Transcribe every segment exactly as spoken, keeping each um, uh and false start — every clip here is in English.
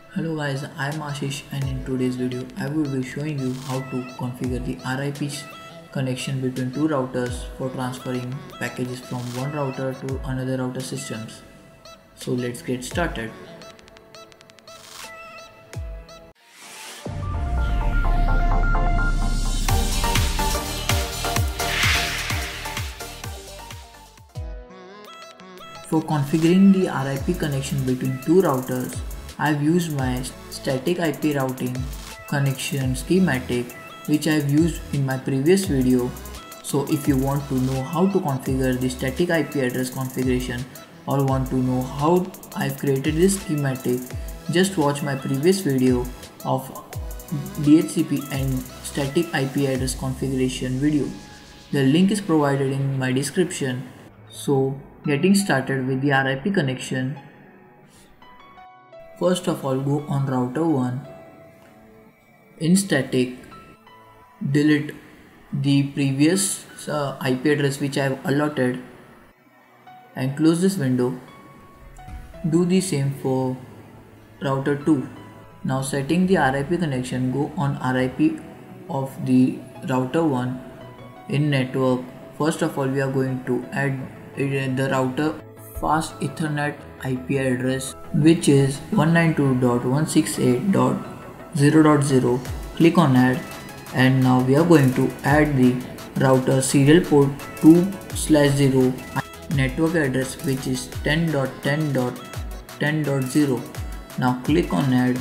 Hello guys, I am Ashish and in today's video I will be showing you how to configure the R I P connection between two routers for transferring packages from one router to another router systems. So let's get started. For configuring the R I P connection between two routers, I've used my static I P routing connection schematic which I've used in my previous video. So if you want to know how to configure the static I P address configuration or want to know how I've created this schematic, just watch my previous video of D H C P and static I P address configuration video. The link is provided in my description. So getting started with the R I P connection. First of all, go on router one. In static, delete the previous uh, I P address which I have allotted and close this window. Do the same for router two. Now setting the R I P connection, go on R I P of the router one. In network, first of all we are going to add the router fast Ethernet I P address which is one ninety-two dot one sixty-eight dot zero dot zero. Click on add and now we are going to add the router serial port two slash zero network address which is ten dot ten dot ten dot zero. Now click on add.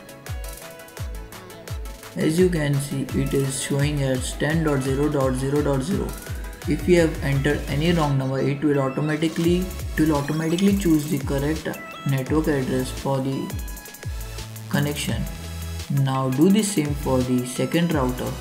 As you can see, it is showing as ten dot zero dot zero dot zero. If you have entered any wrong number, it will automatically it will automatically choose the correct network address for the connection. Now do the same for the second router.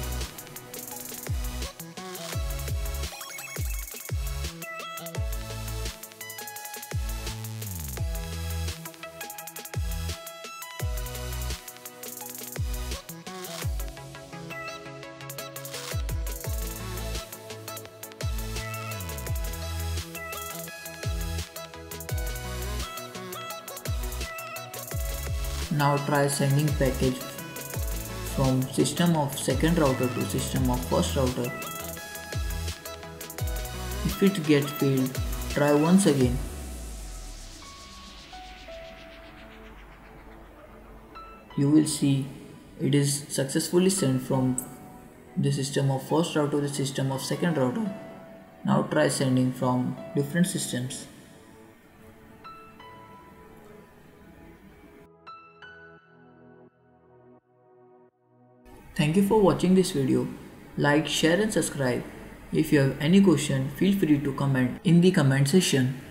Now try sending package from system of second router to system of first router. If it gets failed, try once again. You will see it is successfully sent from the system of first router to the system of second router. Now try sending from different systems. Thank you for watching this video. Like, share and subscribe. If you have any question, feel free to comment in the comment section.